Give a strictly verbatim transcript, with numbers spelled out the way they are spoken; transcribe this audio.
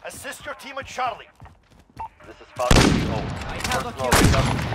Assist your team at Charlie. This is Falcon. Oh, I have a first floor, kill.